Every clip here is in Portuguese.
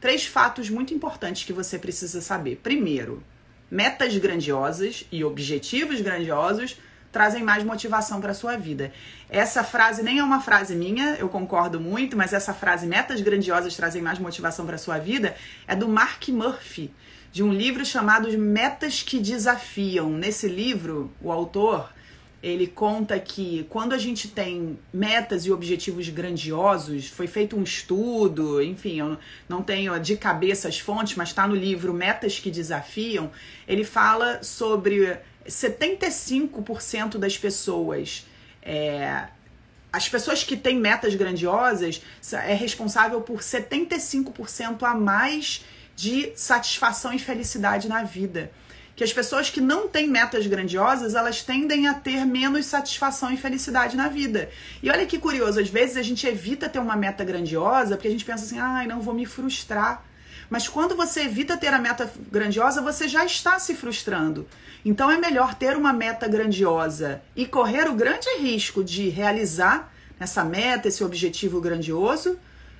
3 fatos muito importantes que você precisa saber. Primeiro, metas grandiosas e objetivos grandiosos trazem mais motivação para a sua vida. Essa frase nem é uma frase minha, eu concordo muito, mas essa frase, metas grandiosas trazem mais motivação para a sua vida, é do Mark Murphy, de um livro chamado Metas que Desafiam. Nesse livro, o autor, ele conta que quando a gente tem metas e objetivos grandiosos, foi feito um estudo, enfim, eu não tenho de cabeça as fontes, mas está no livro Metas que Desafiam, ele fala sobre 75% das pessoas, as pessoas que têm metas grandiosas é responsável por 75% a mais de satisfação e felicidade na vida. Que as pessoas que não têm metas grandiosas, elas tendem a ter menos satisfação e felicidade na vida. E olha que curioso, às vezes a gente evita ter uma meta grandiosa porque a gente pensa assim, ai, não vou me frustrar. Mas quando você evita ter a meta grandiosa, você já está se frustrando. Então é melhor ter uma meta grandiosa e correr o grande risco de realizar essa meta, esse objetivo grandioso,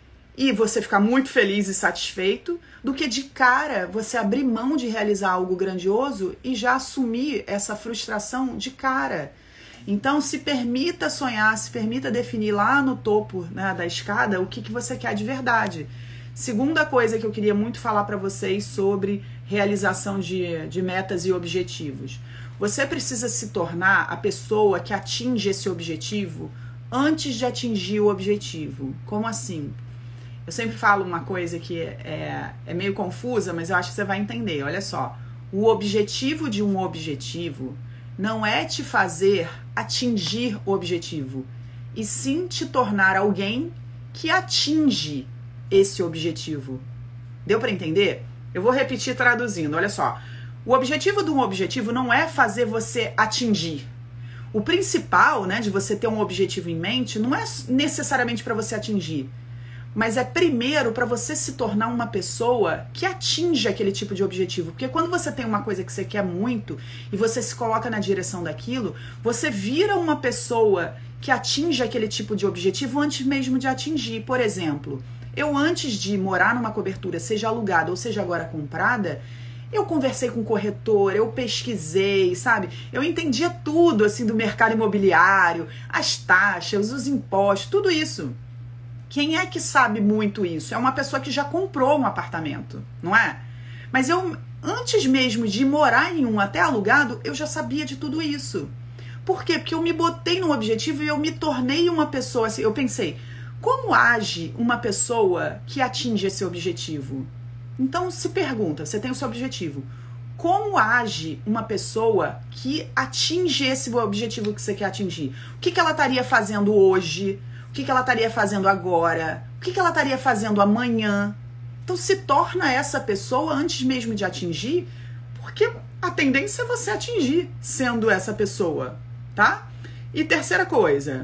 e você ficar muito feliz e satisfeito, do que de cara você abrir mão de realizar algo grandioso e já assumir essa frustração de cara. Então se permita sonhar, se permita definir lá no topo, né, da escada o que você quer de verdade. Segunda coisa que eu queria muito falar para vocês sobre realização de metas e objetivos. Você precisa se tornar a pessoa que atinge esse objetivo antes de atingir o objetivo. Como assim? Eu sempre falo uma coisa que é meio confusa, mas eu acho que você vai entender. Olha só, o objetivo de um objetivo não é te fazer atingir o objetivo, e sim te tornar alguém que atinge esse objetivo. Deu para entender? Eu vou repetir traduzindo, olha só. O objetivo de um objetivo não é fazer você atingir. O principal, né, de você ter um objetivo em mente não é necessariamente para você atingir, mas é primeiro para você se tornar uma pessoa que atinge aquele tipo de objetivo. Porque quando você tem uma coisa que você quer muito e você se coloca na direção daquilo, você vira uma pessoa que atinge aquele tipo de objetivo antes mesmo de atingir. Por exemplo, eu antes de morar numa cobertura, seja alugada ou seja agora comprada, eu conversei com o corretor, eu pesquisei, sabe? Eu entendia tudo assim do mercado imobiliário, as taxas, os impostos, tudo isso. Quem é que sabe muito isso? É uma pessoa que já comprou um apartamento, não é? Mas eu, antes mesmo de morar em um até alugado, eu já sabia de tudo isso. Por quê? Porque eu me botei num objetivo e eu me tornei uma pessoa assim. Eu pensei, como age uma pessoa que atinge esse objetivo? Então se pergunta, você tem o seu objetivo. Como age uma pessoa que atinge esse objetivo que você quer atingir? O que ela estaria fazendo hoje? O que ela estaria fazendo agora? O que ela estaria fazendo amanhã? Então se torna essa pessoa antes mesmo de atingir, porque a tendência é você atingir sendo essa pessoa, tá? E terceira coisa,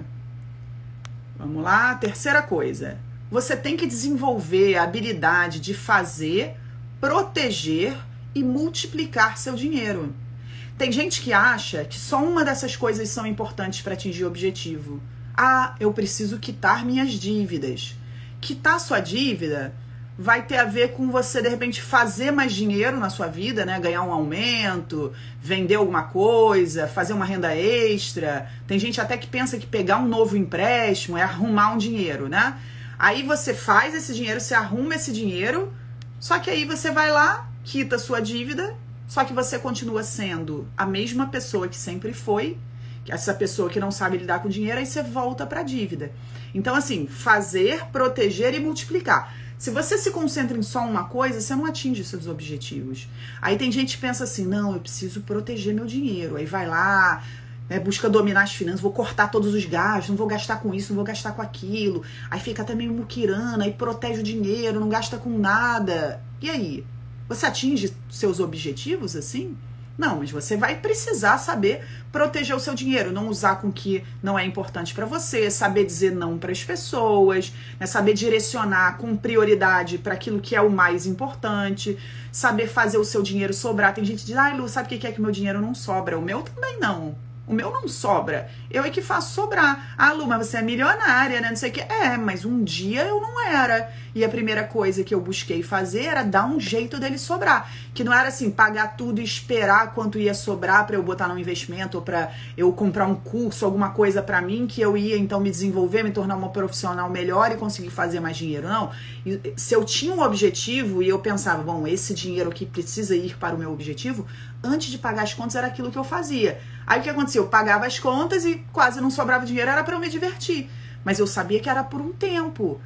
vamos lá, terceira coisa, você tem que desenvolver a habilidade de fazer, proteger e multiplicar seu dinheiro. Tem gente que acha que só uma dessas coisas são importantes para atingir o objetivo. Ah, eu preciso quitar minhas dívidas. Quitar sua dívida vai ter a ver com você, de repente, fazer mais dinheiro na sua vida, né? Ganhar um aumento, vender alguma coisa, fazer uma renda extra. Tem gente até que pensa que pegar um novo empréstimo é arrumar um dinheiro, né? Aí você faz esse dinheiro, você arruma esse dinheiro, só que aí você vai lá, quita a sua dívida, só que você continua sendo a mesma pessoa que sempre foi, essa pessoa que não sabe lidar com dinheiro, aí você volta para a dívida. Então, assim, fazer, proteger e multiplicar. Se você se concentra em só uma coisa, você não atinge seus objetivos. Aí tem gente que pensa assim, não, eu preciso proteger meu dinheiro. Aí vai lá, né, busca dominar as finanças, vou cortar todos os gastos, não vou gastar com isso, não vou gastar com aquilo. Aí fica até meio muquirana, aí protege o dinheiro, não gasta com nada. E aí? Você atinge seus objetivos assim? Não, mas você vai precisar saber proteger o seu dinheiro, não usar com o que não é importante para você, saber dizer não para as pessoas, né, saber direcionar com prioridade para aquilo que é o mais importante, saber fazer o seu dinheiro sobrar. Tem gente que diz, ai Lu, sabe o que é que meu dinheiro não sobra? O meu também não. O meu não sobra. Eu é que faço sobrar. Ah, Lu, mas você é milionária, né? Não sei o que. É, mas um dia eu não era. E a primeira coisa que eu busquei fazer era dar um jeito dele sobrar. Que não era assim, pagar tudo e esperar quanto ia sobrar pra eu botar no investimento ou pra eu comprar um curso, alguma coisa pra mim, que eu ia então me desenvolver, me tornar uma profissional melhor e conseguir fazer mais dinheiro. Não. Se eu tinha um objetivo e eu pensava, bom, esse dinheiro aqui precisa ir para o meu objetivo, antes de pagar as contas era aquilo que eu fazia. Aí o que acontecia? Eu pagava as contas e quase não sobrava dinheiro, era para eu me divertir. Mas eu sabia que era por um tempo.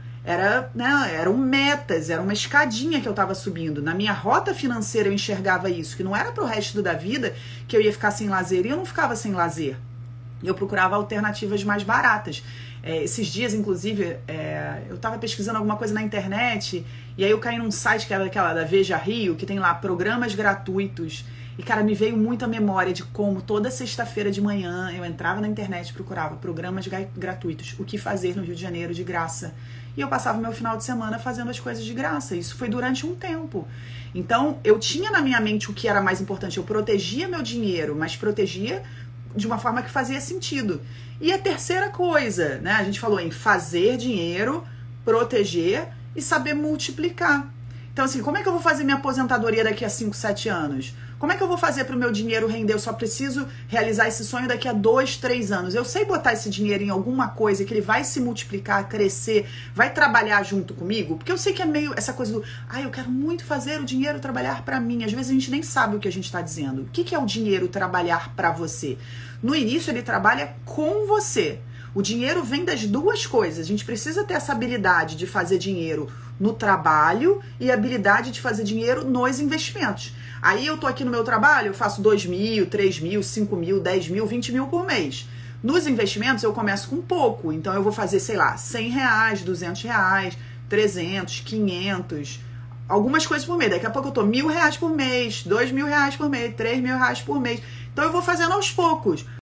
Eram metas, era uma escadinha que eu estava subindo. Na minha rota financeira eu enxergava isso, que não era pro resto da vida que eu ia ficar sem lazer. E eu não ficava sem lazer. Eu procurava alternativas mais baratas. Esses dias, inclusive, eu estava pesquisando alguma coisa na internet e aí eu caí num site que era daquela da Veja Rio, que tem lá programas gratuitos. E, cara, me veio muita memória de como toda sexta-feira de manhã eu entrava na internet e procurava programas gratuitos, o que fazer no Rio de Janeiro de graça. E eu passava o meu final de semana fazendo as coisas de graça. Isso foi durante um tempo. Então, eu tinha na minha mente o que era mais importante. Eu protegia meu dinheiro, mas protegia de uma forma que fazia sentido. E a terceira coisa, né? A gente falou em fazer dinheiro, proteger e saber multiplicar. Então, assim, como é que eu vou fazer minha aposentadoria daqui a 5, 7 anos? Como é que eu vou fazer para o meu dinheiro render? Eu só preciso realizar esse sonho daqui a 2, 3 anos. Eu sei botar esse dinheiro em alguma coisa que ele vai se multiplicar, crescer, vai trabalhar junto comigo? Porque eu sei que é meio essa coisa do, eu quero muito fazer o dinheiro trabalhar para mim. Às vezes a gente nem sabe o que a gente está dizendo. O que é o dinheiro trabalhar para você? No início ele trabalha com você. O dinheiro vem das duas coisas. A gente precisa ter essa habilidade de fazer dinheiro no trabalho e a habilidade de fazer dinheiro nos investimentos. Aí eu tô aqui no meu trabalho, eu faço 2 mil, 3 mil, 5 mil, 10 mil, 20 mil por mês. Nos investimentos eu começo com pouco, então eu vou fazer, sei lá, 100 reais, 200 reais, 300, 500, algumas coisas por mês. Daqui a pouco eu tô 1.000 reais por mês, 2.000 reais por mês, 3.000 reais por mês. Então eu vou fazendo aos poucos.